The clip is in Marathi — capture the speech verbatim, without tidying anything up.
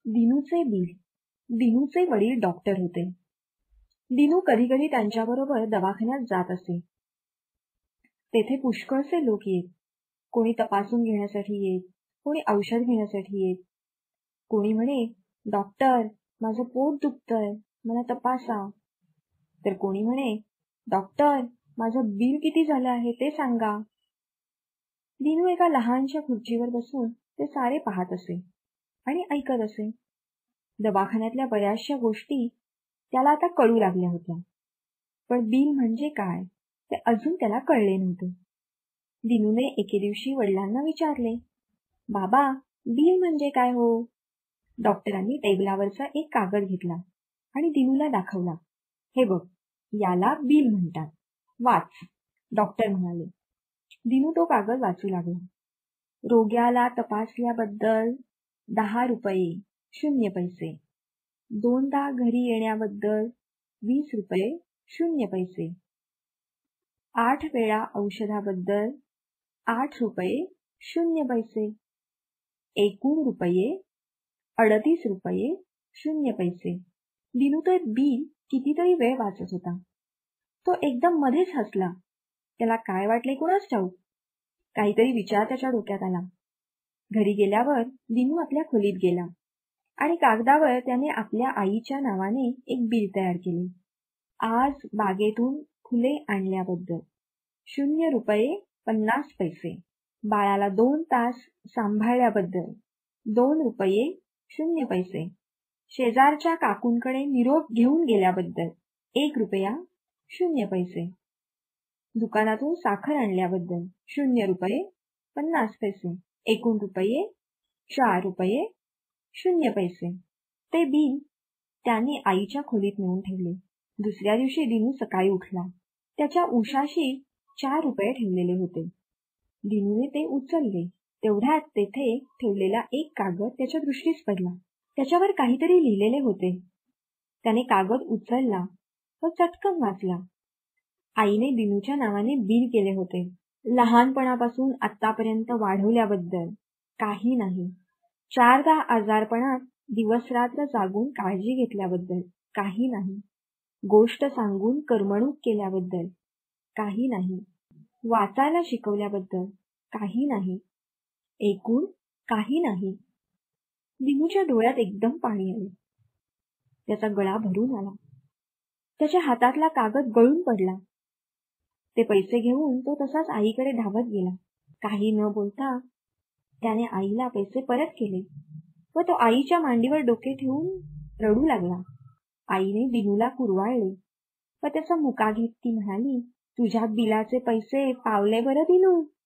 दिनूचे बिल. दिनूचे वडील डॉक्टर होते. दिनू कधी कधी त्यांच्याबरोबर दवाखान्यात जात असे. तेथे पुष्कळसे लोक येत. कोणी तपासून घेण्यासाठी येत, कोणी औषध घेण्यासाठी येत. कोणी म्हणे, डॉक्टर माझं पोट दुखतंय, मला तपासा. तर कोणी म्हणे, डॉक्टर माझं बिल किती झालं आहे ते सांगा. दिनू एका लहानशा खुर्चीवर बसून ते सारे पाहत असे आणि ऐकत असे. दवाखान्यातल्या बऱ्याचशा गोष्टी त्याला आता कळू लागल्या होत्या, पण बिल म्हणजे काय ते अजून त्याला कळले नव्हते. दिनूने एके दिवशी वडिलांना विचारले, बाबा बिल म्हणजे काय हो? डॉक्टरांनी टेबलावरचा एक कागद घेतला आणि दिनूला दाखवला. हे बघ, याला बिल म्हणतात, वाच. डॉक्टर म्हणाले. दिनू तो कागद वाचू लागला. रोग्याला तपासल्याबद्दल दहा रुपये शून्य पैसे. दोनदा घरी येण्याबद्दल वीस रुपये शून्य पैसे. आठ वेळा औषधाबद्दल आठ रुपये शून्य पैसे. एकूण रुपये अडतीस रुपये शून्य पैसे. दिनू तो बिल कितीतरी वेळ वाचत होता. तो एकदम मध्येच हसला. त्याला काय वाटले कुणास ठाऊक. काहीतरी विचार त्याच्या डोक्यात आला. घरी गेल्यावर दिनू आपल्या खोलीत गेला आणि कागदावर त्याने आपल्या आईच्या नावाने एक बिल तयार केले. आज बागेतून फुले आणल्याबद्दल शून्य रुपये पन्नास पैसे. बाळाला दोन तास सांभाळल्याबद्दल दोन रुपये शून्य पैसे. शेजारच्या काकूंकडे निरोप घेऊन गेल्याबद्दल एक रुपया शून्य पैसे. दुकानातून साखर आणल्याबद्दल शून्य रुपये पन्नास पैसे. एकूण रुपये चार रुपये शून्य पैसे. ते बिल त्याने आईच्या खोलीत नेऊन ठेवले. दुसऱ्या दिवशी दिनू सकाळी उठला. त्याच्या उशाशी चार रुपये ठेवलेले होते. दिनूने ते उचलले. तेवढ्यात तेथे ठेवलेला एक कागद त्याच्या दृष्टीस पडला. त्याच्यावर काहीतरी लिहिलेले होते. त्याने कागद उचलला व चटकन वाचला. आईने दिनूच्या नावाने बिल केले होते. लहानपणापासून आतापर्यंत वाढवल्याबद्दल काही नाही. चारदा आजारपणात दिवसरात्र जागून काळजी घेतल्याबद्दल काही नाही. गोष्ट सांगून करमणूक केल्याबद्दल काही नाही. वाचायला शिकवल्याबद्दल काही नाही. एकूण काही नाही. दिनूच्या डोळ्यात एकदम पाणी आले. त्याचा गळा भरून आला. त्याच्या हातातला कागद गळून पडला. ते पैसे घेऊन तो तसाच आईकडे धावत गेला. काही न बोलता त्याने आईला पैसे परत केले व तो आईच्या मांडीवर डोके ठेवून रडू लागला. आईने दिनूला कुरवाळले व त्याचा मुका घेत ती म्हणाली, तुझ्या बिलाचे पैसे पावले बरं दिनू.